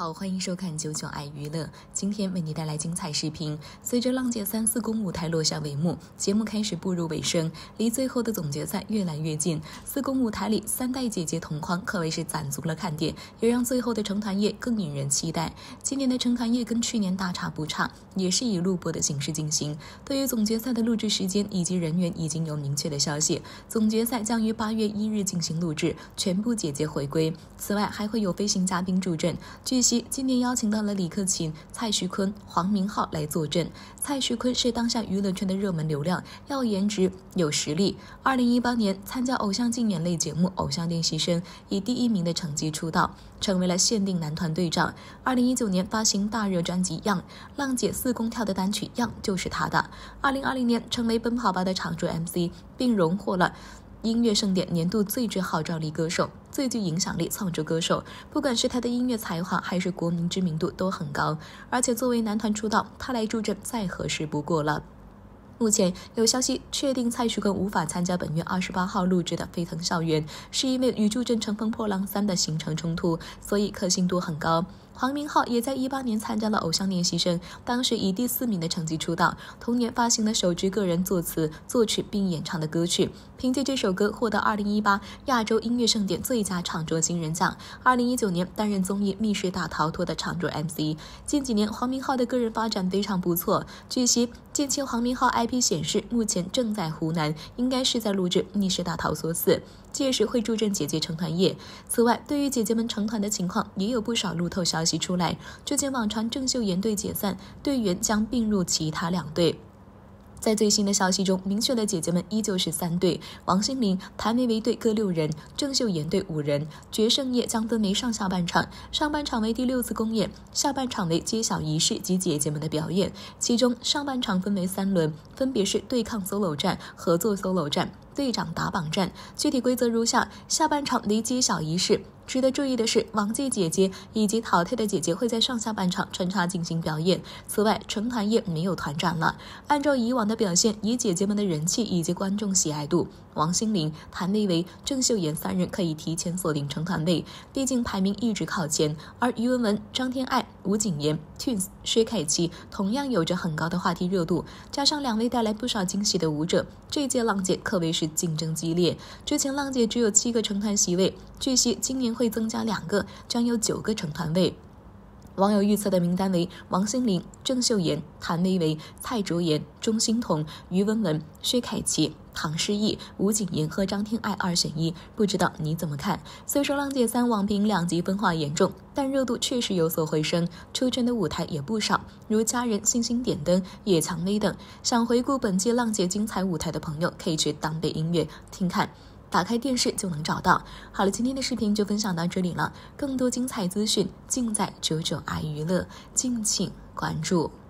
好，欢迎收看99爱娱乐。今天为你带来精彩视频。随着浪姐3、4公舞台落下帷幕，节目开始步入尾声，离最后的总决赛越来越近。4公舞台里3代姐姐同框，可谓是攒足了看点，也让最后的成团夜更引人期待。今年的成团夜跟去年大差不差，也是以录播的形式进行。对于总决赛的录制时间以及人员已经有明确的消息，总决赛将于8月1日进行录制，全部姐姐回归。此外，还会有飞行嘉宾助阵。据悉，今年邀请到了李克勤、蔡徐坤、黄明昊来坐镇。蔡徐坤是当下娱乐圈的热门流量，要颜值有实力。2018年参加偶像竞演类节目《偶像练习生》，以第1名的成绩出道，成为了限定男团队长。2019年发行大热专辑《样》，浪姐4公跳的单曲《样》就是他的。2020年成为奔跑吧的常驻 MC， 并荣获了音乐盛典年度最具号召力歌手、最具影响力创作歌手。不管是他的音乐才华还是国民知名度都很高，而且作为男团出道，他来助阵再合适不过了。目前有消息确定蔡徐坤无法参加本月28号录制的《沸腾校园》，是因为与助阵《乘风破浪3》的行程冲突，所以可信度很高。黄明昊也在18年参加了《偶像练习生》，当时以第4名的成绩出道，同年发行了首支个人作词、作曲并演唱的歌曲，凭借这首歌获得2018亚洲音乐盛典最佳创作新人奖。2019年担任综艺《密室大逃脱》的常驻 MC。近几年黄明昊的个人发展非常不错，据悉近期黄明昊 IP 显示目前正在湖南，应该是在录制《密室大逃脱4》，届时会助阵姐姐成团夜。此外，对于姐姐们成团的情况，也有不少路透消息出来。之前网传郑秀妍队解散，队员将并入其他2队。在最新的消息中，明确了姐姐们依旧是3队，王心凌、谭维维队各6人，郑秀妍队5人。决胜夜将分为上下半场，上半场为第6次公演，下半场为揭晓仪式及姐姐们的表演。其中上半场分为3轮，分别是对抗 solo 战、合作 solo 战、队长打榜战。具体规则如下：下半场为揭晓仪式。值得注意的是，往届姐姐以及淘汰的姐姐会在上下半场穿插进行表演。此外，成团夜没有团长了。按照以往的表现，以姐姐们的人气以及观众喜爱度，王心凌、谭维维、郑秀妍3人可以提前锁定成团位，毕竟排名一直靠前。而于文文、张天爱、吴谨言、Twins、薛凯琪同样有着很高的话题热度，加上2位带来不少惊喜的舞者，这届浪姐可谓是竞争激烈。之前浪姐只有7个成团席位，据悉今年会增加2个，将有9个成团位。网友预测的名单为王心凌、郑秀妍、谭维维、蔡卓妍、钟欣桐、于文文、薛凯琪、唐诗逸、吴谨言和张天爱2选1，不知道你怎么看？虽说浪姐3网评2极分化严重，但热度确实有所回升，出圈的舞台也不少，如家人、星星点灯、野蔷薇等。想回顾本届浪姐精彩舞台的朋友，可以去当背音乐听看。打开电视就能找到。好了，今天的视频就分享到这里了，更多精彩资讯尽在99爱娱乐，敬请关注。